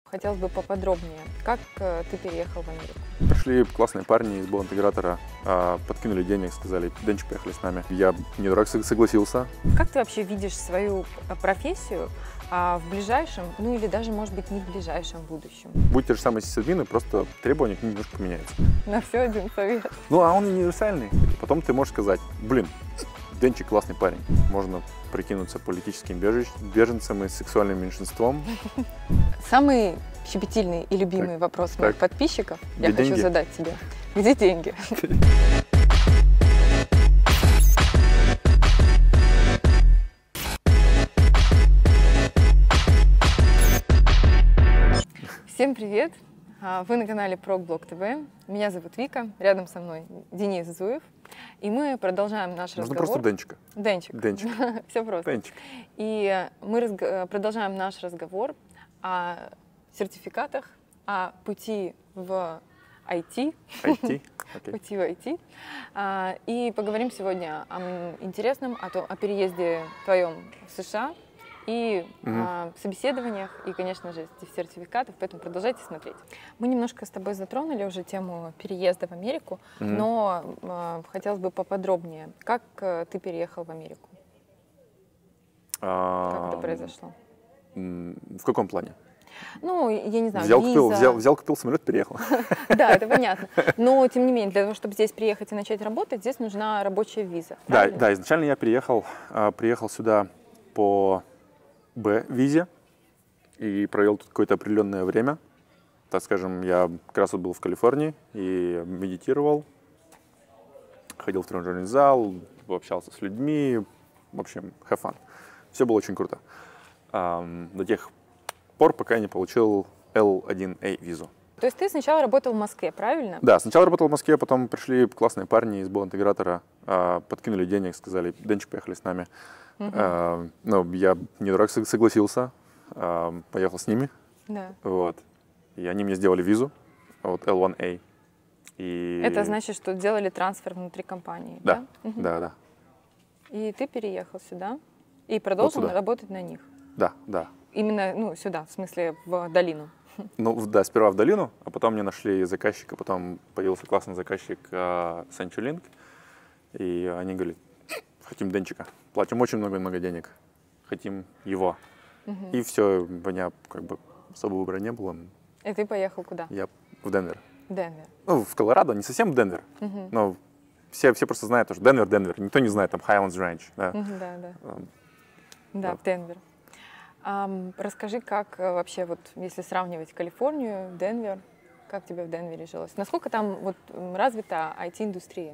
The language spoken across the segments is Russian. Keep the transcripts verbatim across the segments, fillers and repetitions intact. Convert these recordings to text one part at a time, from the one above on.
хотелось бы поподробнее. Как э, ты переехал в Америку? Пришли классные парни из Бол-интегратора, э, подкинули денег, сказали: Денчик, поехали с нами. Я не дурак, согласился. Как ты вообще видишь свою профессию а, в ближайшем, ну или даже, может быть, не в ближайшем будущем? Будь те же самые сисадмины, просто требования к ним немножко поменяются. На все один совет. Ну, а он универсальный. Потом ты можешь сказать: блин, Денчик классный парень. Можно прикинуться политическим бежеж... беженцем и сексуальным меньшинством. Самый щепетильный и любимый так, вопрос так. моих подписчиков Где я деньги? хочу задать тебе. Где деньги? Всем привет! Вы на канале ProgBlog ТВ. Меня зовут Вика, рядом со мной Денис Зуев. И мы продолжаем наш Можно разговор. просто Денчика. Денчик. Денчик. Все просто. Денчик. И мы разг... продолжаем наш разговор о сертификатах, о пути в ай ти. ай ти? Okay. Пути в ай ти. И поговорим сегодня о интересном, о, том, о переезде твоем в США и угу. о собеседованиях, и, конечно же, сертификатов, поэтому продолжайте смотреть. Мы немножко с тобой затронули уже тему переезда в Америку, угу. но э, хотелось бы поподробнее. Как э, ты переехал в Америку? А... Как это произошло? В каком плане? Ну, я не знаю, взял, виза. Купил, взял, взял, купил самолет, переехал. Да, это понятно. Но, тем не менее, для того, чтобы здесь приехать и начать работать, здесь нужна рабочая виза. Да, да, изначально я приехал, приехал сюда по Б-визе и провел тут какое-то определенное время. Так скажем, я как раз вот был в Калифорнии и медитировал, ходил в тренажерный зал, общался с людьми, в общем, have fun. Все было очень круто. До тех пор, пока я не получил эл один эй визу. То есть ты сначала работал в Москве, правильно? Да, сначала работал в Москве, потом пришли классные парни из Бол-интегратора, подкинули денег, сказали: Денчик, поехали с нами. Uh-huh. а, ну, я не дурак, согласился, а, поехал с ними. Да. Вот. И они мне сделали визу, вот эл один эй. И... Это значит, что делали трансфер внутри компании, да? Да, uh-huh. да, да. И ты переехал сюда и продолжил вот работать на них? Да, да. Именно, ну, сюда, в смысле, в долину? Ну, да, сперва в долину, а потом мне нашли заказчика, потом появился классный заказчик uh, CenturyLink, и они говорят: хотим Денчика, платим очень много-много денег, хотим его. Uh-huh. И все, у меня как бы особого выбора не было. И ты поехал куда? Я в Денвер. Денвер. Ну, в Колорадо, не совсем в Денвер, uh-huh. но все, все просто знают, что Денвер, Денвер. Никто не знает там Highlands Ranch. Да, uh-huh, да, да. Um, да, вот. в Денвер. Um, расскажи, как вообще, вот, если сравнивать Калифорнию, Денвер, как тебе в Денвере жилось? Насколько там вот развита ай ти-индустрия?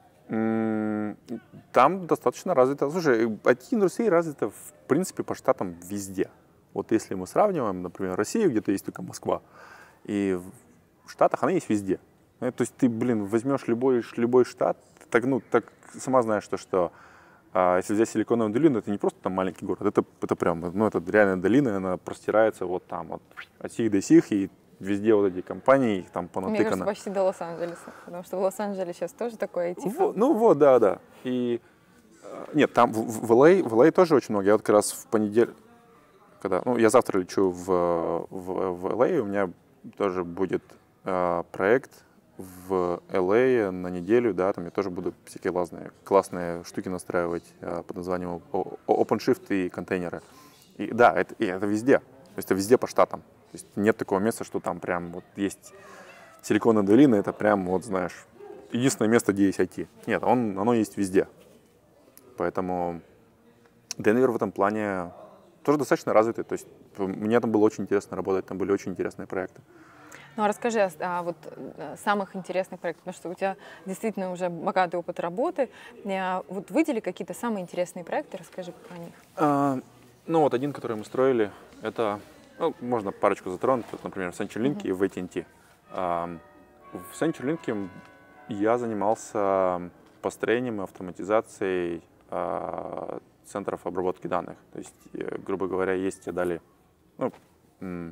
Там достаточно развита. Слушай, ай ти-индустрия развита, в принципе, по штатам везде. Вот если мы сравниваем, например, Россию, где-то есть только Москва, и в Штатах она есть везде. То есть ты, блин, возьмешь любой, любой штат, так, ну, так сама знаешь, что, что а если взять Силиконовую долину, это не просто там маленький город, это, это прям, ну, это реальная долина, она простирается вот там, вот, от сих до сих, и везде вот эти компании, их там понатыкано. Мне кажется, почти до Лос-Анджелеса, потому что в Лос-Анджелесе сейчас тоже такой ай ти. Вот, ну вот, да, да. И нет, там в, в эл эй, в эл эй тоже очень много. Я вот как раз в понедельник, когда, ну, я завтра лечу в, в, в эл эй, у меня тоже будет э, проект в эл эй на неделю, да, там я тоже буду всякие классные, классные штуки настраивать э, под названием OpenShift и контейнеры. И да, это, и это везде, то есть это везде по штатам. То есть нет такого места, что там прям вот есть Силиконовая долина, это прям, вот знаешь, единственное место, где есть ай ти. Нет, он, оно есть везде. Поэтому Денвер в этом плане тоже достаточно развитый. То есть мне там было очень интересно работать, там были очень интересные проекты. Ну, а расскажи о, о вот, самых интересных проектах, потому что у тебя действительно уже богатый опыт работы. Вот выдели какие-то самые интересные проекты, расскажи про них. А, ну, вот один, который мы строили, это, ну, можно парочку затронуть, вот, например, в CenturyLink uh-huh. и в эй ти энд ти. А, в CenturyLink я занимался построением и автоматизацией а, центров обработки данных. То есть, грубо говоря, есть тебе дали, ну, м-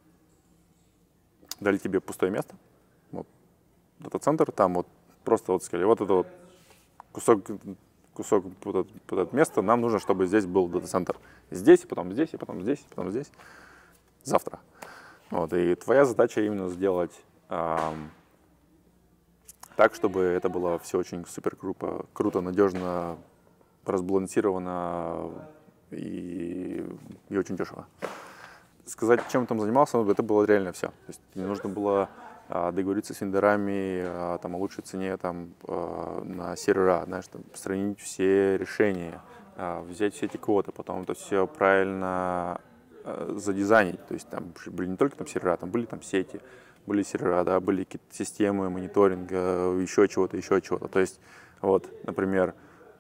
дали тебе пустое место, вот, дата-центр, там вот просто вот сказали, вот это вот кусок, кусок вот это, вот это место, нам нужно, чтобы здесь был дата-центр. Здесь, и потом здесь, и потом здесь, и потом здесь. Завтра. Вот, и твоя задача именно сделать эм, так, чтобы это было все очень супер круто, круто, надежно, разбалансировано и, и очень дешево. Сказать, чем там занимался, ну, это было реально все. То есть мне нужно было а, договориться с вендорами а, там, о лучшей цене там, а, на сервера, знаешь, там, сравнить все решения, а, взять все эти квоты, потом это все правильно а, задизайнить. То есть там были не только там сервера, там были там сети, были сервера, да, были какие-то системы мониторинга, еще чего-то, еще чего-то. То есть, вот, например,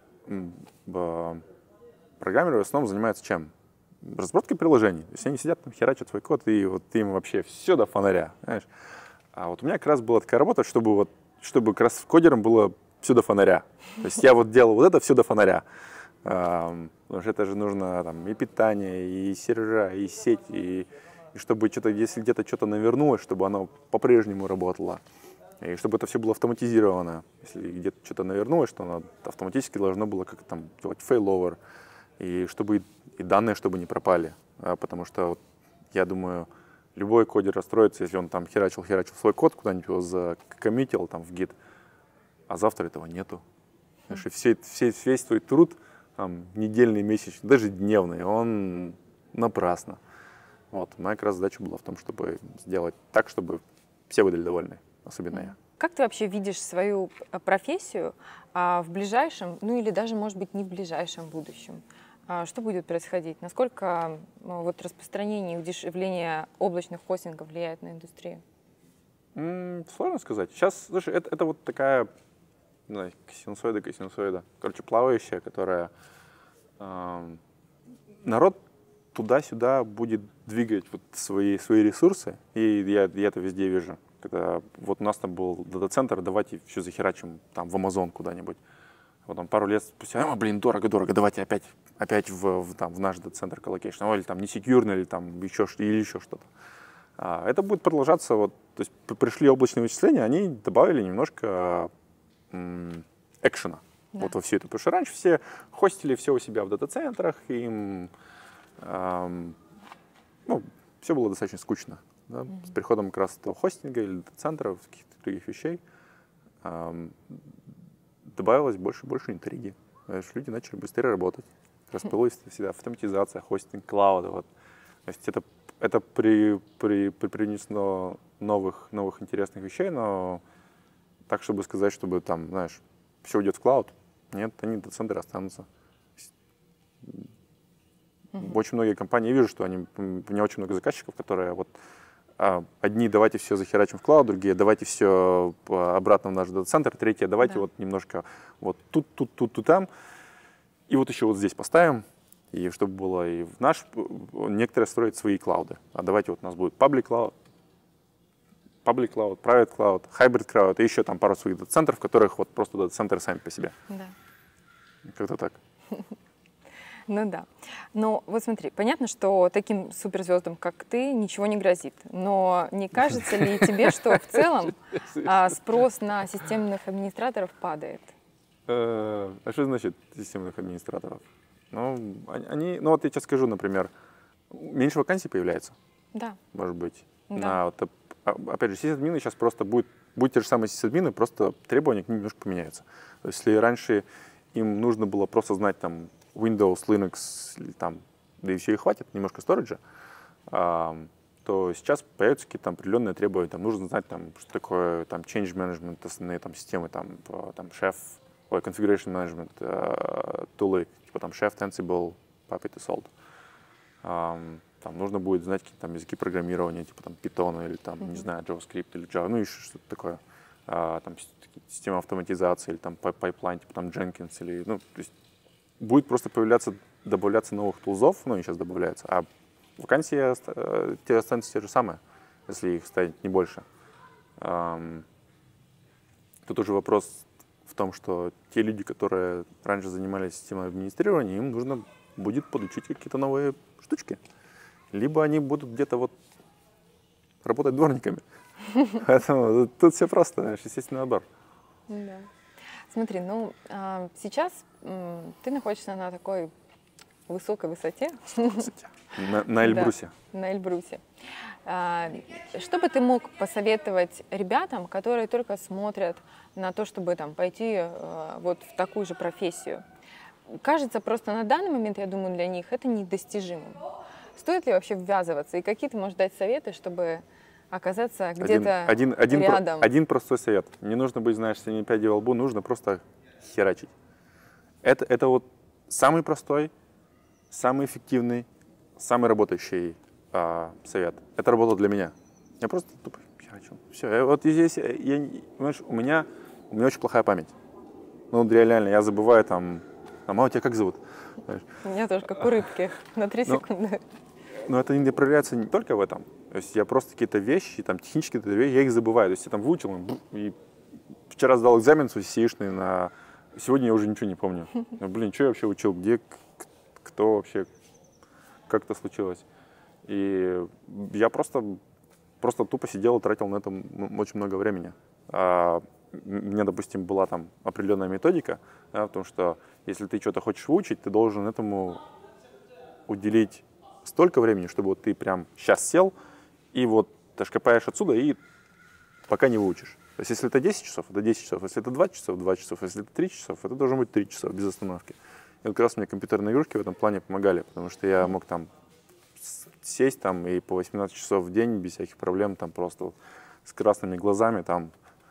программеры в основном занимаются чем? Разработкой приложений. То есть они сидят, там, херачат свой код, и вот им вообще все до фонаря. Знаешь? А вот у меня как раз была такая работа, чтобы, вот, чтобы как раз кодерам было все до фонаря. То есть я вот делал вот это все до фонаря. Потому что это же нужно там, и питание, и сервера, и сеть, и, и чтобы что-то, если где-то что-то навернулось, чтобы оно по-прежнему работало. И чтобы это все было автоматизировано. Если где-то что-то навернулось, что оно автоматически должно было как-то там делать фейловер. И чтобы и данные, чтобы не пропали. А, потому что вот, я думаю, любой кодер расстроится, если он там херачил-херачил свой код, куда-нибудь его закоммитил там в гит, а завтра этого нету. Знаешь, и все, все, весь твой труд, там, недельный, месячный, даже дневный, он напрасно. Вот. Моя как раз задача была в том, чтобы сделать так, чтобы все были довольны, особенно я. Как ты вообще видишь свою профессию а, в ближайшем, ну или даже, может быть, не в ближайшем будущем? А, что будет происходить? Насколько ну, вот, распространение и удешевление облачных хостингов влияет на индустрию? М-м, сложно сказать. Сейчас, слушай, это, это вот такая, не знаю, синусоида, синусоида, короче, плавающая, которая э, народ туда-сюда будет двигать вот свои, свои ресурсы, и я, я это везде вижу. Когда вот у нас там был дата-центр, давайте все захерачим там в Amazon куда-нибудь. Потом пару лет спустя, а, блин, дорого-дорого, давайте опять, опять в, в, там, в наш дата-центр коллокейшн, или там не секьюрно, или там еще, или еще что-то. А, это будет продолжаться, вот, то есть пришли облачные вычисления, они добавили немножко м, экшена да. вот во все это. Потому что раньше все хостили все у себя в дата-центрах, им эм, ну, все было достаточно скучно. Да? Mm-hmm. С приходом как раз этого хостинга или дата-центров, каких-то других вещей, эм, добавилось больше и больше интриги. Люди начали быстрее работать. Распылилась всегда автоматизация, хостинг, клауда. Вот. То есть это, это при, при, при, принесло новых, новых интересных вещей, но так, чтобы сказать, чтобы там, знаешь, все уйдет в клауд, нет, они дата-центры останутся. Mm-hmm. Очень многие компании, я вижу, что они, у меня очень много заказчиков, которые вот одни давайте все захерачим в клауд, другие давайте все обратно в наш дата-центр, третье давайте да. вот немножко вот тут, тут, тут, тут, там. И вот еще вот здесь поставим, и чтобы было и в наш, некоторые строят свои клауды. А давайте вот у нас будет public cloud, public cloud, private cloud, hybrid cloud, и еще там пару своих дата-центров, в которых вот просто дата-центры сами по себе. Да. Как-то так. Ну да. Но вот смотри, понятно, что таким суперзвездам, как ты, ничего не грозит. Но не кажется ли тебе, что в целом а, спрос на системных администраторов падает? А что значит системных администраторов? Ну, они, ну вот я сейчас скажу, например, меньше вакансий появляется. Да. Может быть. Да. На, вот, опять же, сисадмины сейчас просто будет, будут те же самые сисадмины, просто требования к ним немножко поменяются. То есть, если раньше им нужно было просто знать там Windows, Linux, там, да и все, и хватит, немножко сториджа, а, то сейчас появятся какие-то там определенные требования. Там нужно знать, там, что такое там, change management, основные там, системы, там, там, Chef, ой, configuration management, uh, тулы, типа там Chef, Ansible, Puppet и Salt. А, там нужно будет знать какие-то там языки программирования, типа там Python или там, mm-hmm. не знаю, JavaScript или Java, ну еще что-то такое. А, там система автоматизации или там пайплайн, типа там Jenkins или, ну, то есть будет просто появляться, добавляться новых тулзов, ну, они сейчас добавляются, а вакансии те останутся те же самые, если их станет не больше. Тут уже вопрос в том, что те люди, которые раньше занимались системой администрирования, им нужно будет подучить какие-то новые штучки. Либо они будут где-то вот работать дворниками. Поэтому тут все просто, естественный отбор. Да. Смотри, ну сейчас ты находишься на такой высокой высоте. На, на Эльбрусе. Да, на Эльбрусе. Что бы ты мог посоветовать ребятам, которые только смотрят на то, чтобы там, пойти вот в такую же профессию? Кажется, просто на данный момент, я думаю, для них это недостижимым. Стоит ли вообще ввязываться? И какие ты можешь дать советы, чтобы оказаться где-то один, один, рядом? Один, один простой совет. Не нужно быть, знаешь, семи пядей во лбу, нужно просто херачить. Это, это вот самый простой, самый эффективный, самый работающий а, совет. Это работало для меня. Я просто тупо херачил. Все. Я, вот здесь, я, понимаешь, у меня, у меня очень плохая память. Ну, реально, я забываю там, а мама, тебя как зовут? Знаешь? У меня тоже как у рыбки, на три но, секунды. Но это не проявляется не только в этом. То есть я просто какие-то вещи, там, технические какие-то вещи, я их забываю. То есть я там выучил, и вчера сдал экзамен сеишный на... Сегодня я уже ничего не помню. Ну, блин, что я вообще учил, где, кто вообще, как это случилось. И я просто, просто тупо сидел и тратил на это очень много времени. А у меня, допустим, была там определенная методика, да, потому что если ты что-то хочешь выучить, ты должен этому уделить столько времени, чтобы вот ты прям сейчас сел и вот ты шкапаешь отсюда и пока не выучишь. То есть если это десять часов, это десять часов, если это два часа, два часов, если это три часов, это должно быть три часа без остановки. И вот как раз мне компьютерные игрушки в этом плане помогали, потому что я мог там сесть там и по восемнадцать часов в день без всяких проблем, там просто с красными глазами там.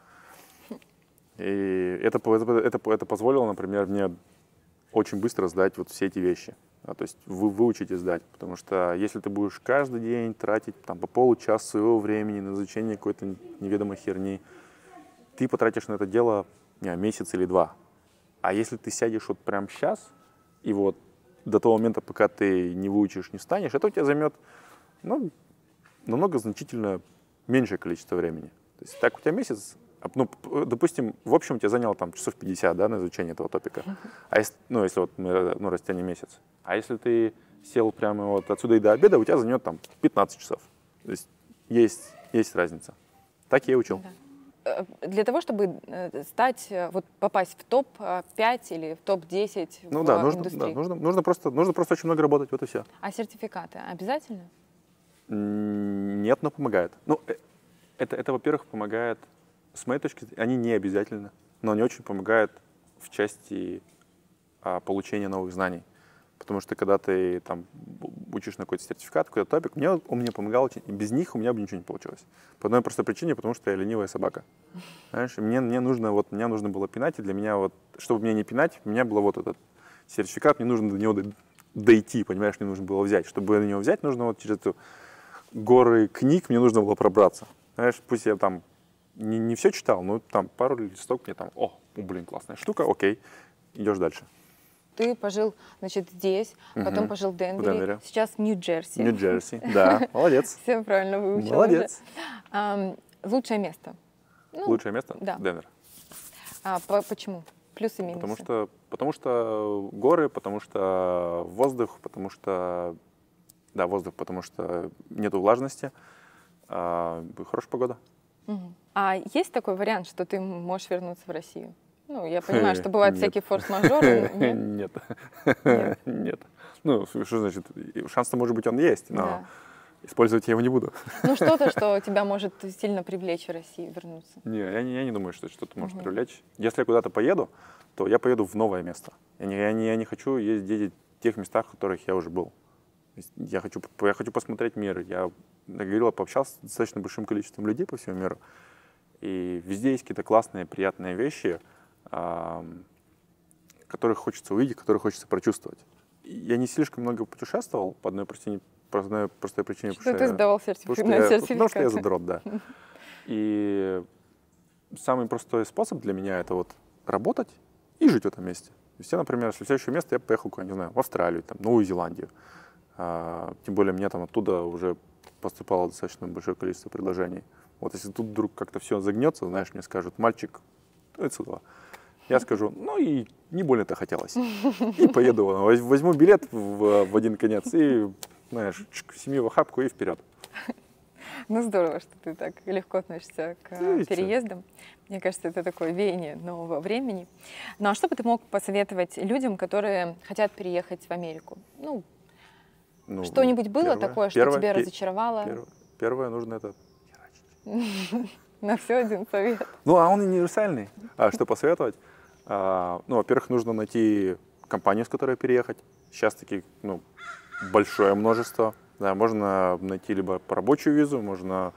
И это, это, это, это позволило, например, мне очень быстро сдать вот все эти вещи. А, то есть вы, выучить и сдать. Потому что если ты будешь каждый день тратить там, по получаса своего времени на изучение какой-то неведомой херни, ты потратишь на это дело не, месяц или два. А если ты сядешь вот прямо сейчас, и вот до того момента, пока ты не выучишь, не встанешь, это у тебя займет ну, намного значительно меньшее количество времени. То есть так у тебя месяц, ну, допустим, в общем, у тебя заняло там часов пятьдесят, да, на изучение этого топика. А если, ну, если вот мы ну, растянем месяц. А если ты сел прямо вот отсюда и до обеда, у тебя займет там пятнадцать часов. То есть есть, есть разница. Так я и учил. Да. Для того, чтобы стать, вот попасть в топ пять или в топ десять ну, в да, нужно, индустрии? Да, нужно, нужно, просто, нужно просто очень много работать, вот и все. А сертификаты обязательно? Нет, но помогает. Ну, это, это во-первых, помогает, с моей точки зрения, они не обязательно, но они очень помогают в части а, получения новых знаний. Потому что когда ты там учишь на какой-то сертификат, какой-то топик, мне, он мне помогал очень. И без них у меня бы ничего не получилось. По одной простой причине, потому что я ленивая собака. Знаешь, мне, мне, нужно, вот, мне нужно было пинать, и для меня, вот, чтобы мне не пинать, у меня был вот этот сертификат, мне нужно до него дойти, понимаешь, мне нужно было взять. Чтобы до него взять, нужно вот через эту горы книг, мне нужно было пробраться. Знаешь, пусть я там не, не все читал, но там пару листок мне там, о, блин, классная штука, окей, идешь дальше. Ты пожил, значит, здесь, угу. потом пожил в Денвере, в Денвере. Сейчас в Нью-Джерси. Нью-Джерси, да, молодец. Все правильно выучила. Молодец. А, лучшее место? Ну, лучшее место? Да. Денвер. А, по почему? Плюсы и минусы? Потому что, потому что горы, потому что воздух, потому что, да, воздух, потому что нету влажности, а, хорошая погода. Угу. А есть такой вариант, что ты можешь вернуться в Россию? Ну, я понимаю, что бывают всякие форс-мажоры. Нет. Нет. Нет. Ну, что значит? Шанс-то, может быть, он есть, но да. Использовать я его не буду. Ну, что-то, что тебя может сильно привлечь в Россию, вернуться. Не, я не, я не думаю, что что-то может угу. привлечь. Если я куда-то поеду, то я поеду в новое место. Я не, я не, я не хочу ездить в тех местах, в которых я уже был. Я хочу, я хочу посмотреть мир. Я, я говорил, пообщался с достаточно большим количеством людей по всему миру. И везде есть какие-то классные, приятные вещи, которых хочется увидеть, которые хочется прочувствовать. Я не слишком много путешествовал по одной простой, по одной простой причине. Что ты сдавал сертификат? Потому что, я, потому что я задрот, да. И самый простой способ для меня — это вот работать и жить в этом месте. То есть я, например, если в следующее место я поехал куда-нибудь, не знаю, в Австралию, там, Новую Зеландию. А, тем более мне там оттуда уже поступало достаточно большое количество предложений. Вот если тут вдруг как-то все загнется, знаешь, мне скажут: мальчик, отсюда. Я скажу: ну и не больно-то хотелось. И поеду, возьму билет в, в один конец и, знаешь, семью в охапку и вперед. Ну здорово, что ты так легко относишься к Видите? переездам. Мне кажется, это такое веяние нового времени. Ну а что бы ты мог посоветовать людям, которые хотят переехать в Америку? Ну, ну что-нибудь было первое, такое, что первое, тебя пе- разочаровало? Первое, первое нужно это... На все один совет. Ну, а он универсальный. А что посоветовать? А, ну, во-первых, нужно найти компанию, с которой переехать. Сейчас таких, ну, большое множество. Да, можно найти либо по рабочую визу, можно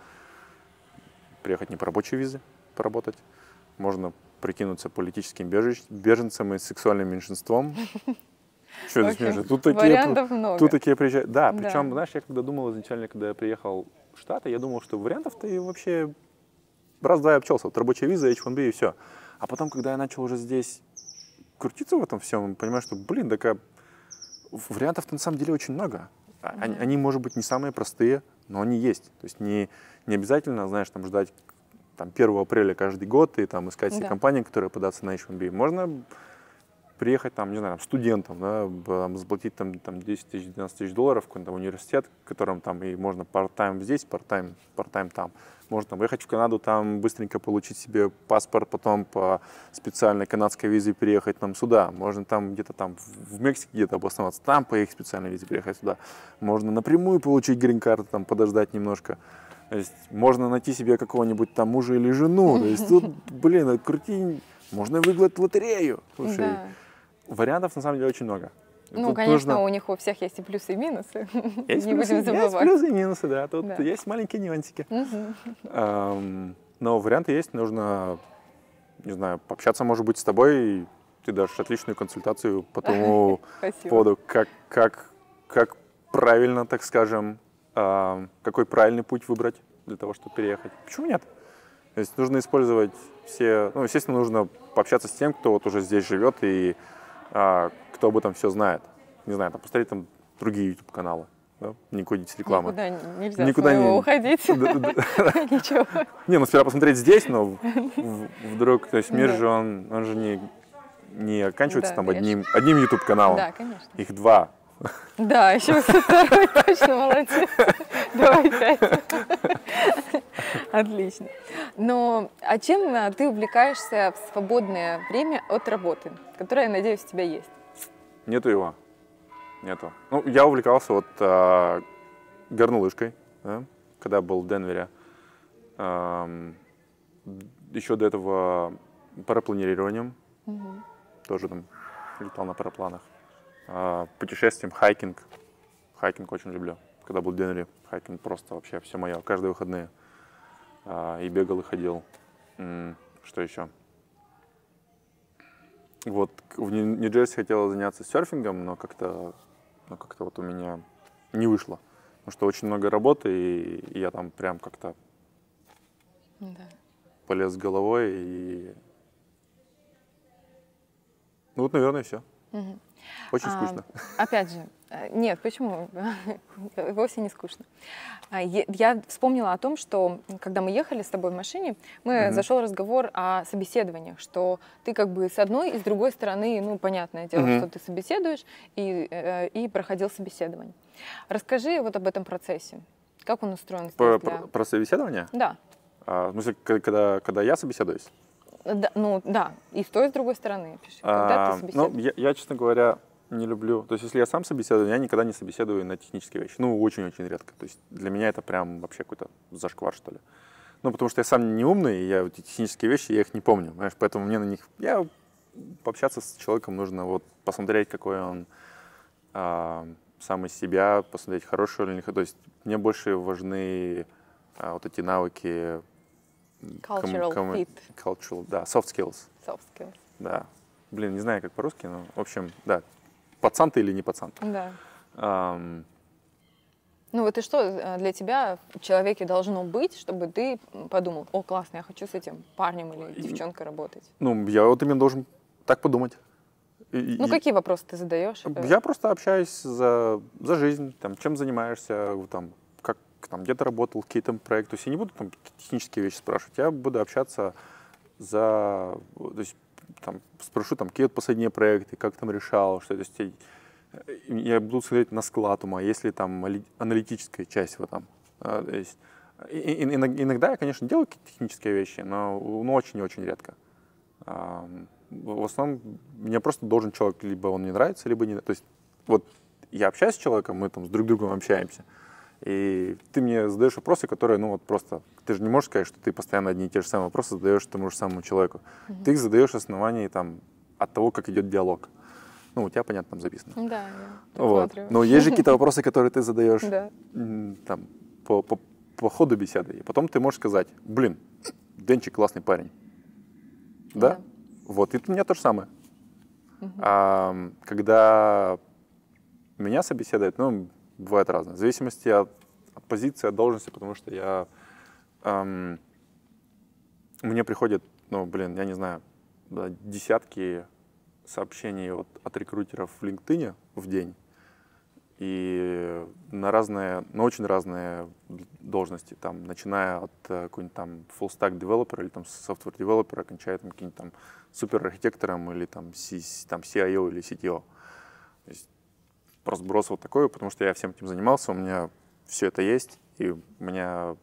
приехать не по рабочей визе, поработать. Можно прикинуться политическим беженцем, беженцем и сексуальным меньшинством. Что это смешно? Тут такие, вариантов много. Тут такие приезжают. Да, Да. причем, знаешь, я когда думал изначально, когда я приехал в Штаты, я думал, что вариантов-то и вообще раз-два я обчелся. Вот рабочая виза, эйч ван би и все. А потом, когда я начал уже здесь крутиться в этом всем, понимаю, что, блин, такая... вариантов-то на самом деле очень много. Они, они, может быть, не самые простые, но они есть. То есть не, не обязательно, знаешь, там ждать там, первого апреля каждый год и там искать себе Да. компании, которые податься на эйч ван би. Можно приехать там, не знаю, студентом, да, там, заплатить там, там десять тысяч, двенадцать тысяч долларов в какой-то университет, в котором там и можно part-time здесь, part-time, part-time там. Можно там уехать в Канаду, там быстренько получить себе паспорт, потом по специальной канадской визе переехать там сюда. Можно там где-то там в Мексике где-то обосноваться, там по их специальной визе приехать сюда. Можно напрямую получить грин-карту, там подождать немножко. То есть можно найти себе какого-нибудь там мужа или жену. То есть тут, блин, крути, можно выиграть в лотерею. Слушай, Да. вариантов на самом деле очень много. Ну, Тут конечно, нужно- у них у всех есть и плюсы, и минусы. Есть Не плюсы, будем есть забывать. плюсы и минусы, да. Тут Да. есть маленькие нюансики. Мгм. Эм, Но варианты есть, нужно, не знаю, пообщаться, может быть, с тобой, и ты дашь отличную консультацию по тому Спасибо. поводу, как, как, как правильно, так скажем, эм, какой правильный путь выбрать для того, чтобы переехать. Почему нет? То есть нужно использовать все, ну, естественно, нужно пообщаться с тем, кто вот уже здесь живет и а, кто об этом все знает. Не знаю, там, посмотреть там другие YouTube-каналы, да? Не кодить рекламы. Никуда нельзя Никуда с моего не- уходить. Да, да. Ничего. Не, ну сперва посмотреть здесь, но в- в- вдруг, то есть мир Да. же, он, он же не, не оканчивается Да, там конечно. одним, одним YouTube-каналом. Да, конечно. Их два. Да, еще второй точно молодец. Давай пять. Отлично. Но а чем а, ты увлекаешься в свободное время от работы, которое, я надеюсь, у тебя есть? Нету его. Нету. Ну, я увлекался вот а, горнолыжкой, да, когда был в Денвере. Ам, еще до этого парапланированием. Мгм. Тоже там летал на парапланах. А, путешествием, хайкинг. Хайкинг очень люблю. Когда был в Денвере, хайкинг просто вообще все мое. Каждые выходные. А, и бегал, и ходил. М, Что еще? Вот в Нью- Нью-Джерси хотела заняться серфингом, но как-то, но как-то вот у меня не вышло. Потому что очень много работы, и, и я там прям как-то Да. полез с головой. И... Ну вот, наверное, все. Мгм. Очень А, скучно. Опять же, э, нет, почему? Вовсе не скучно. А, е- Я вспомнила о том, что когда мы ехали с тобой в машине, мы Мгм. зашел разговор о собеседованиях, что ты как бы с одной и с другой стороны, ну, понятное дело, Мгм. что ты собеседуешь и, э, и проходил собеседование. Расскажи вот об этом процессе. Как он устроен Про, здесь для- про- про собеседование? Да. А, в смысле, к- когда, когда я собеседуюсь? Да, ну да, и с той, и с другой стороны. Пиши, когда А, ты ну, собеседуешь. я, я, честно говоря, не люблю. То есть, если я сам собеседую, я никогда не собеседую на технические вещи. Ну, очень-очень редко. То есть, для меня это прям вообще какой-то зашквар, что ли. Ну, потому что я сам не умный, и я эти технические вещи, я их не помню. Понимаешь? Поэтому мне на них... Я пообщаться с человеком нужно, вот, посмотреть, какой он а, сам из себя, посмотреть, хороший или не. То есть, мне больше важны а, вот эти навыки... ком- Cultural ком- fit, Cultural, да, soft skills. soft skills. Да. Блин, не знаю, как по-русски, но, в общем, да. Пацан ты или не пацан? Да. Ам, Ну вот и что э, для тебя в человеке должно быть, чтобы ты подумал, о, классно, я хочу с этим парнем или И- девчонкой работать? ну, я вот именно должен так подумать. И- Ну и- какие вопросы ты задаешь? Э, Я просто общаюсь за, за жизнь, там, чем занимаешься, там, как, там, где ты работал, какие там проекты. То есть я не буду там какие-то технические вещи спрашивать, я буду общаться за... То есть, там, спрошу, там, какие вот последние проекты, как там решал, что то есть, я, я буду смотреть на склад ума, есть ли там али- аналитическая часть в этом. А, то есть, и- и- иног- иногда я, конечно, делаю какие-то технические вещи, но ну, очень и очень редко. А, В основном мне просто должен человек, либо он мне нравится, либо не. То есть вот я общаюсь с человеком, мы там с друг другом общаемся, И ты мне задаешь вопросы, которые, ну вот просто, ты же не можешь сказать, что ты постоянно одни и те же самые вопросы задаешь тому же самому человеку. Mm-hmm. Ты их задаешь в основании там, от того, как идет диалог. Ну, у тебя, понятно, там записано. Да, я вот. Но есть же какие-то вопросы, которые ты задаешь да. там, по, по, по ходу беседы. И потом ты можешь сказать, блин, Денчик классный парень. Да? да? Вот, и у меня то же самое. Uh-huh. А, когда меня собеседуют, ну, бывает разное. В зависимости от, от позиции, от должности, потому что я... Эм, мне приходят, ну, блин, я не знаю, да, десятки сообщений от, от рекрутеров в LinkedIn в день. И на разные, на очень разные должности, там, начиная от uh, какой-нибудь там full-stack developer или там software developer, кончая там каким-то там супер-архитектором или там, C, там си ай о или си ти о. То есть разброс вот такой, потому что я всем этим занимался, у меня все это есть, и у меня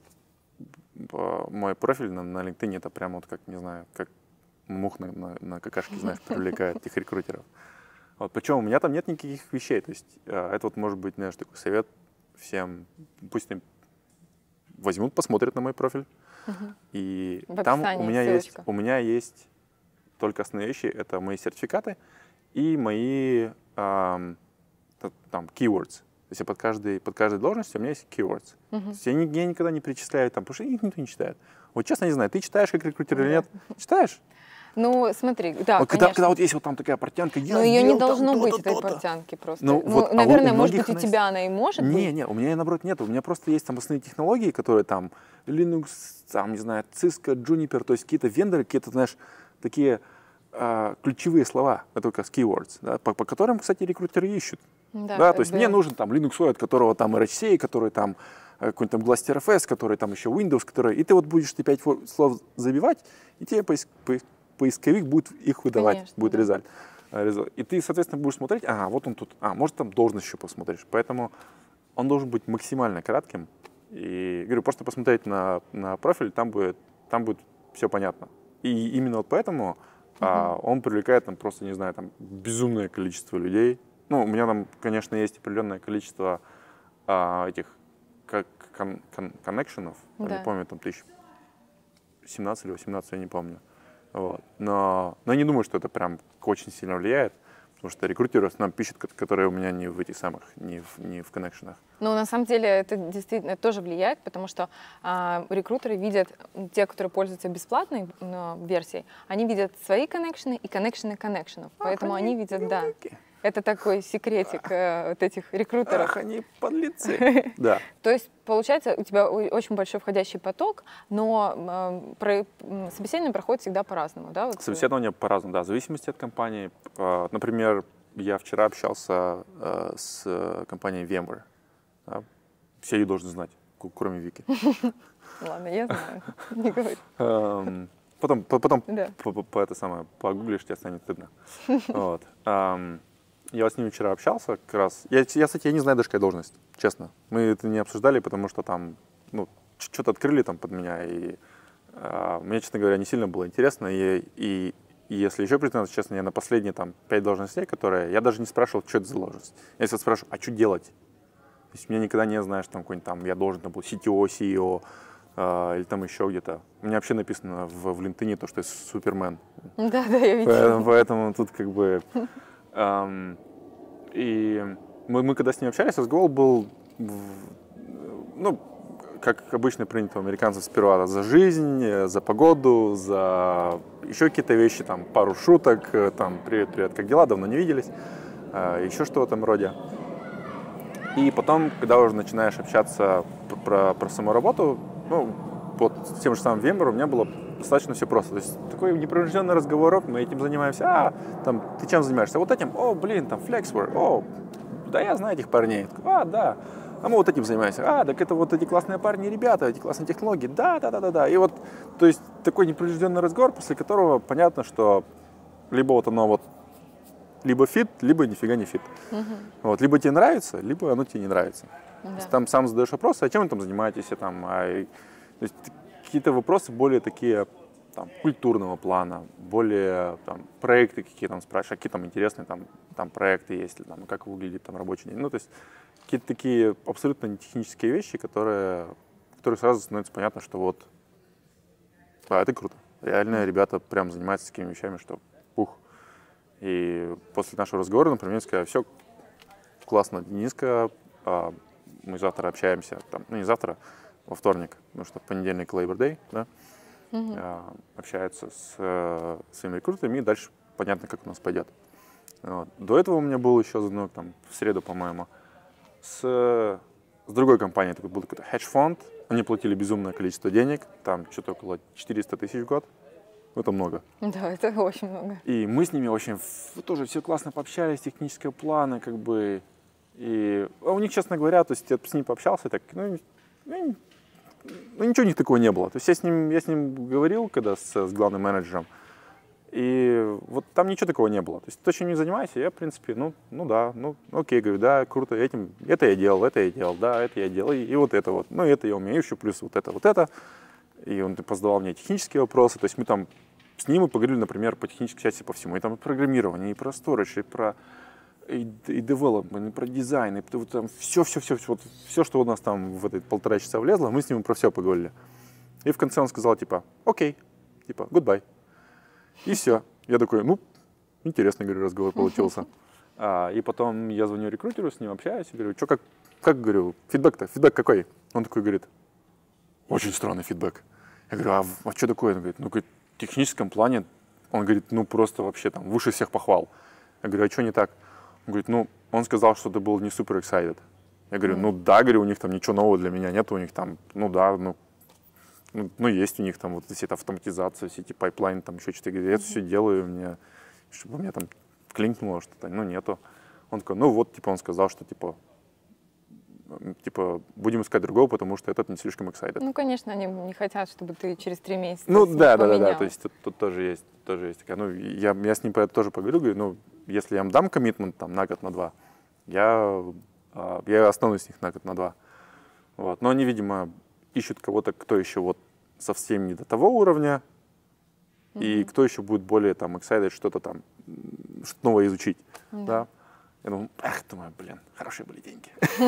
мой профиль на, на LinkedIn это прямо вот как, не знаю, как мух на, на, на какашке, знаешь, привлекает этих рекрутеров. Вот, причем у меня там нет никаких вещей, то есть э, это вот может быть, знаешь, такой совет всем, пусть они возьмут, посмотрят на мой профиль, uh-huh. и в там у меня, есть, у меня есть только основные вещи, это мои сертификаты и мои э, там keywords. То есть под каждой, под каждой должностью у меня есть keywords. Uh-huh. То есть я, я никогда не перечисляю там, потому что их никто не читает. Вот честно не знаю, ты читаешь как рекрутер uh-huh. или нет? Читаешь? Ну, смотри, да, вот когда, когда вот есть вот там такая портянка, но ее не должно быть, этой портянки просто. Ну, ну, вот, наверное, а у, может быть, у у тебя она и может не, быть. Не, не, у меня, наоборот, нет. У меня просто есть там основные технологии, которые там Linux, там, не знаю, Cisco, Juniper, то есть какие-то вендоры, какие-то, знаешь, такие э, ключевые слова, только с keywords, да, по, по которым, кстати, рекрутеры ищут. Да, да, то есть да. Мне нужен там Linux, от которого там эр эйч си, который там какой-нибудь там GlusterFS, который там еще Windows, который... И ты вот будешь ты пять слов забивать, и тебе поиск, поиск, поисковик будет их выдавать, Конечно, будет результат. Да. И ты, соответственно, будешь смотреть, ага, вот он тут, а, может там должность еще посмотришь. Поэтому он должен быть максимально кратким. И, говорю, просто посмотреть на, на профиль, там будет, там будет все понятно. И именно вот поэтому uh-huh. а, он привлекает там просто, не знаю, там безумное количество людей. Ну, у меня там, конечно, есть определенное количество а, этих как кон, кон, коннекшенов, да. не помню, там тысяч семнадцать или восемнадцать, я не помню. Вот. Но, но я не думаю, что это прям очень сильно влияет, потому что рекрутеры нам пишут, которые у меня не в этих самых, не в, не в коннекшенах. Ну, на самом деле, это действительно тоже влияет, потому что а, рекрутеры видят, те, которые пользуются бесплатной а, версией, они видят свои коннекшены и коннекшены коннекшенов, поэтому они, они видят, да. Это такой секретик э, вот этих рекрутеров. Ах, они подлецы. Да. То есть, получается, у тебя очень большой входящий поток, но э, про, собеседование проходит всегда по-разному, да? Вот собеседование по-разному, да, в зависимости от компании. Э, например, я вчера общался э, с компанией VMware. Да? Все ее должны знать, кроме Вики. Ладно, я знаю, не говори. Потом, потом да. по, по, по это самое, погуглишь, тебе станет стыдно. Вот. Um, я с ними вчера общался как раз. Я, я, кстати, я не знаю даже, какая должность, честно. Мы это не обсуждали, потому что там, ну, что-то открыли там под меня, и uh, мне, честно говоря, не сильно было интересно. И, и, и если еще признаться, честно, я на последние там пять должностей, которые, я даже не спрашивал, что это за должность. Я если спрашиваю, а что делать? То есть меня никогда не знаешь, там, какой-нибудь там, я должен там был си ти о, си и о, Uh, или там еще где-то. У меня вообще написано в, в LinkedIn то, что я Супермен. Да, да, я видела. Поэтому, поэтому тут как бы... Um, и мы, мы когда с ним общались, разговор был, ну, как обычно принято у американцев, сперва за жизнь, за погоду, за еще какие-то вещи, там, пару шуток, там, привет, привет, как дела, давно не виделись, uh, еще что в этом роде. И потом, когда уже начинаешь общаться про, про саму работу, ну, вот с тем же самым VMware у меня было достаточно все просто. То есть такой непринужденный разговор, мы этим занимаемся. А, там, ты чем занимаешься? Вот этим? О, блин, там, Flexware. О, да я знаю этих парней. А, да. А мы вот этим занимаемся. А, так это вот эти классные парни и ребята, эти классные технологии. Да, да, да, да, да. И вот, то есть такой непринужденный разговор, после которого понятно, что либо вот оно вот либо фит, либо нифига не фит. Uh-huh. Вот, либо тебе нравится, либо оно тебе не нравится. Да. То есть, там сам задаешь вопросы, а чем вы там занимаетесь, там, а, и, то есть какие-то вопросы более такие там, культурного плана, более там, проекты какие там спрашиваешь, какие там интересные там, там проекты есть, там, как выглядит там рабочий день. Ну, то есть какие-то такие абсолютно не технические вещи, которые, которые сразу становится понятно, что вот, да, это круто. Реально ребята прям занимаются такими вещами, что ух. И после нашего разговора, например, я сказал, все классно, Дениска, а, мы завтра общаемся, там, ну не завтра, во вторник, потому что в понедельник Labor Day, да, Угу. а, общаются с э, своими рекрутерами, и дальше понятно, как у нас пойдет. Вот. До этого у меня был еще звонок, там, в среду, по-моему, с, с другой компанией, такой был какой-то хедж-фонд, они платили безумное количество денег, там что-то около четыреста тысяч в год, это много. Да, это очень много. И мы с ними очень в- тоже все классно пообщались, технические планы, как бы, и а у них, честно говоря, то есть я с ним пообщался, так, ну, ну, ну, ничего у них такого не было. То есть я с ним, я с ним говорил, когда с, с главным менеджером, и вот там ничего такого не было. То есть то, чем не занимаюсь, я, в принципе, ну, ну да, ну окей, говорю, да, круто, этим, это я делал, это я делал, да, это я делал, и, и вот это вот, ну это я умею, еще плюс вот это, вот это. И он позадавал мне технические вопросы, то есть мы там с ним мы поговорили, например, по технической части по всему, и там и программирование, и про storage, и про и, и development, и про дизайн, и вот там все, все, все, все, вот, все, что у нас там в эти полтора часа влезло, мы с ним про все поговорили. И в конце он сказал, типа, окей, типа, goodbye. И все. Я такой, ну, интересный, говорю, разговор получился. А, и потом я звоню рекрутеру, с ним общаюсь, и говорю, что, как, как, говорю, фидбэк-то, фидбэк какой? Он такой говорит, очень странный фидбэк. Я говорю, а, а что такое? Он говорит, ну, говорит, в техническом плане, он говорит, ну, просто вообще там выше всех похвал. Я говорю, а что не так? Он говорит, ну, он сказал, что ты был не супер excited. Я говорю, ну да, говорю, у них там ничего нового для меня нет, у них там, ну да, ну, ну, ну есть у них там вот все эта автоматизация, все эти пайплайны, там еще что-то. Я говорю, я это все делаю, мне, чтобы у меня там клинкнуло что-то, ну нету. Он такой, ну вот, типа, он сказал, что типа, типа, будем искать другого, потому что этот не слишком excited. Ну, конечно, они не хотят, чтобы ты через три месяца Ну с ним да, да, да, да, поменял. то есть тут, тут тоже есть, тоже есть такая, ну я, я с ним про это тоже поговорю, говорю, ну если я им дам коммитмент там на год, на два, я, а, я останусь с них на год, на два. Вот. Но они, видимо, ищут кого-то, кто еще вот совсем не до того уровня, mm-hmm. и кто еще будет более там excited что-то там, что-то новое изучить, mm-hmm. да. Я думаю, ах, думаю, блин, хорошие были деньги.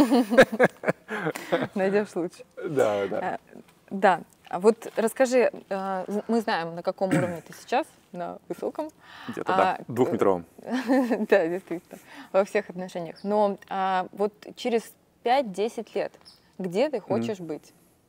Найдешь лучше. Да, да. Да. А вот расскажи, мы знаем, на каком уровне ты сейчас, на высоком. Где-то, да, двухметровом. Да, действительно, во всех отношениях. Но вот через пять-десять лет, где ты хочешь быть?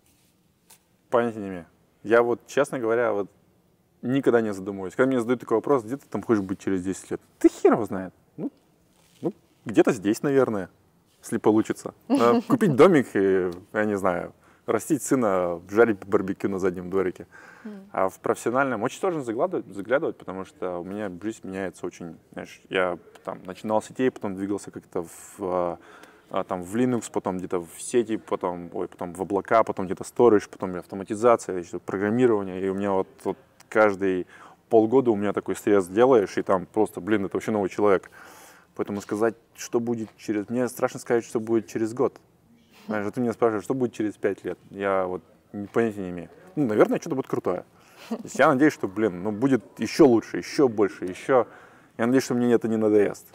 Понятия не имею. Я вот, честно говоря, вот никогда не задумываюсь. Когда мне задают такой вопрос, где ты там хочешь быть через десять лет? Ты хер его знает. Ну, ну где-то здесь, наверное, если получится. А, купить домик и, я не знаю, растить сына, жарить барбекю на заднем дворике. Mm. А в профессиональном очень сложно заглядывать, заглядывать, потому что у меня жизнь меняется очень. Знаешь, я там начинал с сетей, потом двигался как-то в, а, там, в Linux, потом где-то в сети, потом, ой, потом в облака, потом где-то storage, потом автоматизация, еще программирование. И у меня вот, вот каждый полгода у меня такой стресс делаешь, и там просто, блин, это вообще новый человек. Поэтому сказать, что будет через... Мне страшно сказать, что будет через год. Знаешь, ты меня спрашиваешь, что будет через пять лет. Я вот понятия не имею. Ну, наверное, что-то будет крутое. То есть я надеюсь, что, блин, ну, будет еще лучше, еще больше, еще... Я надеюсь, что мне это не надоест.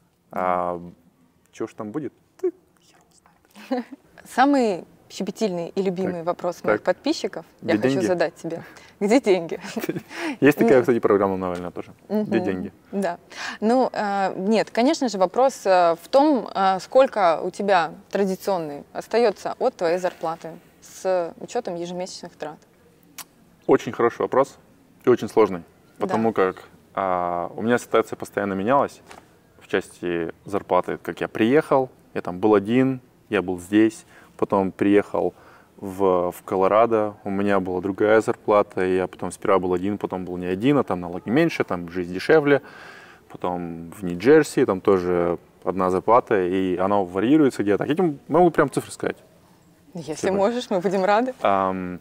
А чего ж там будет? Ты хер знает. Самый щепетильный и любимый так, вопрос так. моих подписчиков Где я деньги? хочу задать тебе. Где деньги? Есть такая, кстати, программа новая тоже. Где деньги? Да. Ну, нет, конечно же, вопрос в том, сколько у тебя традиционный остается от твоей зарплаты с учетом ежемесячных трат. Очень хороший вопрос и очень сложный, потому да. как а, у меня ситуация постоянно менялась в части зарплаты. Как я приехал, я там был один, я был здесь, потом приехал в, в Колорадо, у меня была другая зарплата, и я потом сперва был один, потом был не один, а там налоги меньше, там жизнь дешевле. Потом в Нью-Джерси, там тоже одна зарплата, и она варьируется где-то. Я тебе могу прям цифры сказать. Если типа. можешь, мы будем рады. Эм,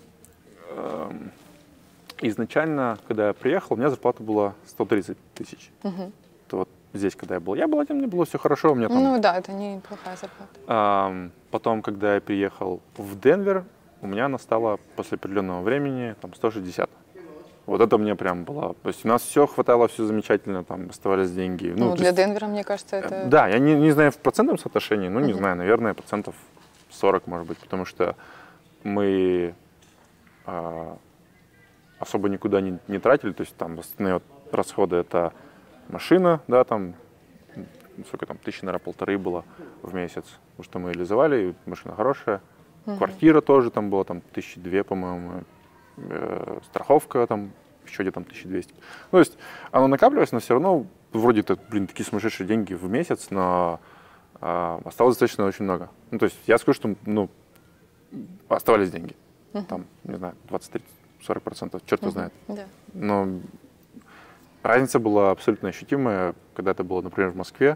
эм, изначально, когда я приехал, у меня зарплата была сто тридцать тысяч. Угу. То вот здесь, когда я был, я был один, мне было все хорошо. У меня там... Ну да, это неплохая зарплата. Эм, потом, когда я приехал в Денвер, у меня она стала после определенного времени там сто шестьдесят. Вот это мне прям было. То есть у нас все хватало, все замечательно, там оставались деньги. Ну, Ну для есть, Денвера, мне кажется, это... Да, я не, не знаю в процентном соотношении, ну, не Мгм. знаю, наверное, процентов сорок, может быть, потому что мы а, особо никуда не, не тратили, то есть там основные вот расходы это машина, да, там, сколько там, тысячи, наверное, полторы было в месяц, потому что мы реализовали, и машина хорошая, Мгм. квартира тоже там была, там, тысячи две, по-моему, э, страховка там, еще где-то там тысяча двести. Ну, то есть оно накапливалось, но все равно, вроде это, блин, такие сумасшедшие деньги в месяц, но э, осталось достаточно очень много. Ну, то есть я скажу, что, ну, оставались деньги, Мгм. там, не знаю, двадцать-тридцать-сорок процентов, черт его Мгм. знает. Да. Но разница была абсолютно ощутимая, когда это было, например, в Москве,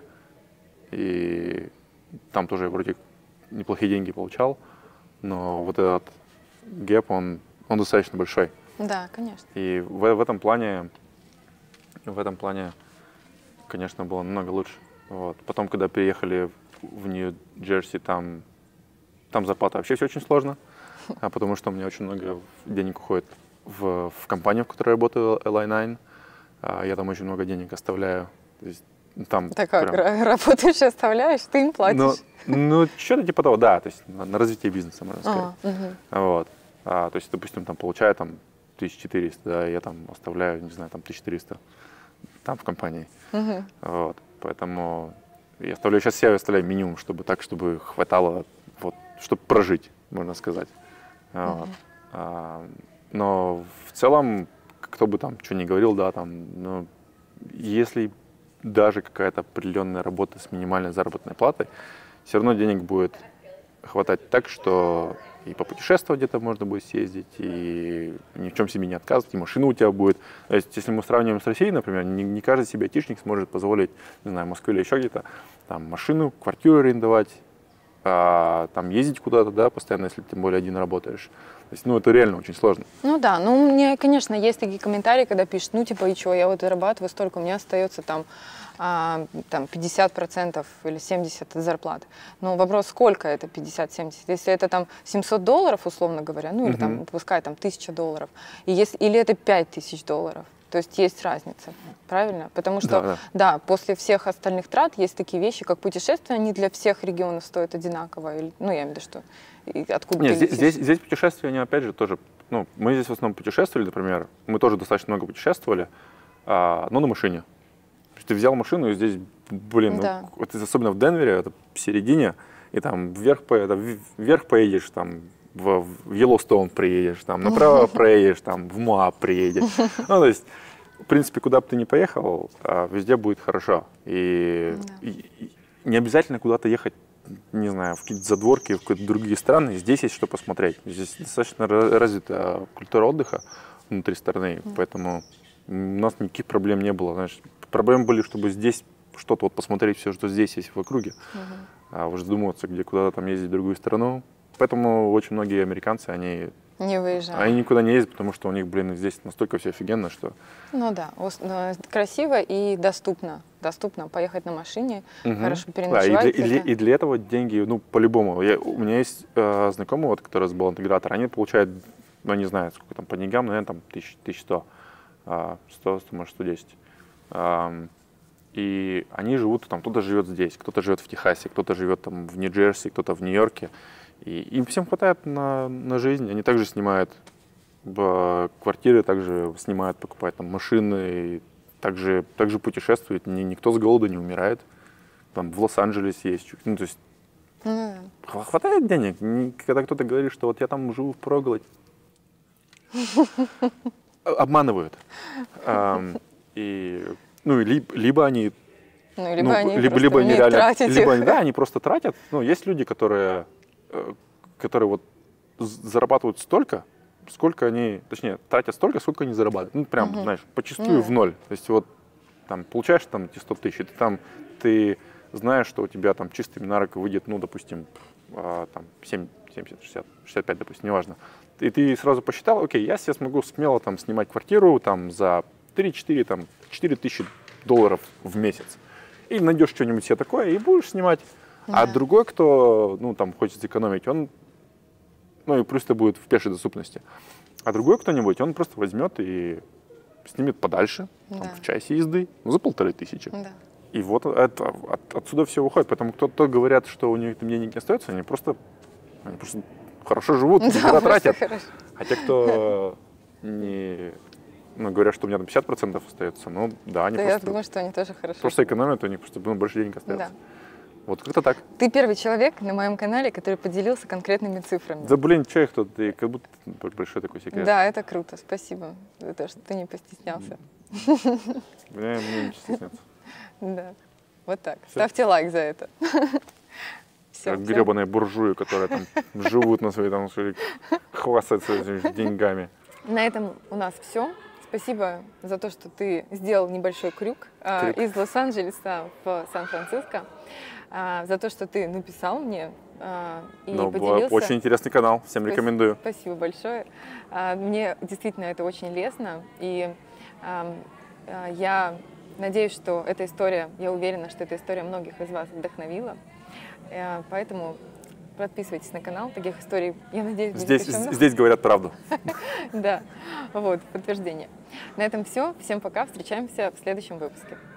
и там тоже я вроде неплохие деньги получал, но вот этот гэп, он, он достаточно большой. Да, конечно. И в, в этом плане, в этом плане, конечно, было намного лучше. Вот. Потом, когда переехали в Нью-Джерси, там, там зарплата вообще все очень сложно, а потому что у меня очень много денег уходит в, в компанию, в которой я работаю, эл ай найн. А я там очень много денег оставляю. То есть, там Так как, прям- ра- работаешь и оставляешь, ты им платишь? Ну, ну что-то типа того, да, то есть на, на развитие бизнеса, можно сказать. А, мгм. Вот. А, то есть, допустим, там получаю там тысяча четыреста, да, я там оставляю, не знаю, там тысяча триста там в компании. Мгм. Вот. Поэтому я оставляю, сейчас я оставляю минимум, чтобы так, чтобы хватало, вот, чтобы прожить, можно сказать. Вот. А, но в целом, кто бы там что ни говорил, да, там, ну, если даже какая-то определенная работа с минимальной заработной платой, все равно денег будет хватать так, что и попутешествовать где-то можно будет съездить, и ни в чем себе не отказывать, и машина у тебя будет. То есть, если мы сравниваем с Россией, например, не, не каждый себе айтишник сможет позволить, не знаю, в Москве или еще где-то, там, машину, квартиру арендовать, а, там, ездить куда-то, да, постоянно, если тем более один работаешь. То есть, ну, это реально очень сложно. Ну да, ну мне, конечно, есть такие комментарии, когда пишут, ну типа, и что, я вот зарабатываю столько, у меня остается там, а, там пятьдесят процентов или семьдесят процентов от зарплаты. Но вопрос, сколько это пятьдесят-семьдесят? Если это там семьсот долларов, условно говоря, ну или Мгм. там, пускай там тысяча долларов, и если, или это пять тысяч долларов, то есть есть разница, правильно? Потому что, Да, да. да, после всех остальных трат есть такие вещи, как путешествия, они для всех регионов стоят одинаково, или, ну я имею в виду, что и откуда Нет, ты здесь, летишь. здесь, здесь путешествия, они опять же тоже, ну, мы здесь в основном путешествовали, например, мы тоже достаточно много путешествовали, а, но на машине. То есть ты взял машину и здесь, блин, Да. ну, вот особенно в Денвере, это в середине, и там вверх, по, это, в- вверх поедешь, там в, в Йеллоустоун приедешь, там направо проедешь, там в Моаб приедешь. Ну, то есть, в принципе, куда бы ты ни поехал, а, везде будет хорошо. И, Да. и- и не обязательно куда-то ехать, не знаю, в какие-то задворки, в какие-то другие страны. Здесь есть что посмотреть. Здесь достаточно ра- развита культура отдыха внутри страны, поэтому у нас никаких проблем не было. Знаешь, проблемы были, чтобы здесь что-то вот посмотреть, все, что здесь есть в округе, Мгм. а уже задумываться, где куда-то там ездить в другую страну. Поэтому очень многие американцы, они, Не выезжаю. они никуда не ездят, потому что у них, блин, здесь настолько все офигенно, что... Ну да, ос- э, красиво и доступно. Доступно поехать на машине, Мгм. хорошо Да, и переночевать. для, и, для, это- и для этого деньги, ну, по-любому. Я- у меня есть э, знакомый, вот, который был интегратор, они получают, ну, не знаю, сколько там по деньгам, наверное, там тысяч, тысяч сто, а, сто, сто, может, сто десять. Ам, и они живут, там, кто-то живет здесь, кто-то живет в Техасе, кто-то живет там в Нью-Джерси, кто-то в Нью-Йорке. И им всем хватает на, на жизнь. Они также снимают б- квартиры, также снимают, покупают там машины, и также, также путешествуют. Ни- никто с голоду не умирает. Там в Лос-Анджелесе есть. Ну, то есть Ну да. хва- хватает денег. Не- Когда кто-то говорит, что вот я там живу в проголодь, обманывают. Ам, И, ну, и либо, либо они Ну, либо ну, они либо, просто либо они умеют реально, тратить либо их. они, да, они просто тратят. Ну, есть люди, которые, э, которые вот з- зарабатывают столько, сколько они, точнее, тратят столько, сколько они зарабатывают. Ну, прям, Мгм. знаешь, почастую Ну в да. ноль. То есть вот там получаешь там эти сто тысяч, и ты там, ты знаешь, что у тебя там чистыми на руки выйдет, ну, допустим, а, там семь, семьдесят, шестьдесят, шестьдесят пять, допустим, неважно. И ты сразу посчитал, окей, я себе смогу смело там снимать квартиру там за три-четыре, там, четыре тысячи долларов в месяц. И найдешь что-нибудь себе такое и будешь снимать. А Да. другой, кто, ну, там, хочет сэкономить, он, ну, и плюс это будет в пешей доступности. А другой кто-нибудь, он просто возьмет и снимет подальше, Да. там, в часе езды, ну, за полторы тысячи. Да. И вот это, от, отсюда все выходит. Поэтому кто-то говорят, что у них денег не остается, они просто, они просто хорошо живут, Да, никогда просто тратят. хорошо. А те, кто не, ну, говорят, что у меня там пятьдесят процентов остается, ну да, они Да, я просто, думаю, что они тоже хорошо. просто экономят, у них просто ну, больше денег остается. Да. Вот как-то так. Ты первый человек на моем канале, который поделился конкретными цифрами. Да блин, че их тут, и как будто большой такой секрет. Да, это круто. Спасибо за то, что ты не постеснялся. Мне, мне не стесняться. Да. Вот так. Ставьте лайк за это. Всё, Как всё. гребаные буржуи, которые там живут на своей, там, своей, хвастаются этими деньгами. На этом у нас все. Спасибо за то, что ты сделал небольшой крюк, э, Крюк. из Лос-Анджелеса в Сан-Франциско, э, за то, что ты написал мне э, и Ну, поделился. очень интересный канал, всем Спасибо. рекомендую. Спасибо большое. А, Мне действительно это очень лестно, и ам, а, я надеюсь, что эта история, я уверена, что эта история многих из вас вдохновила, Э, поэтому подписывайтесь на канал, таких историй, я надеюсь, будет Здесь, еще много. здесь говорят правду. Да, вот, подтверждение. На этом все, всем пока, встречаемся в следующем выпуске.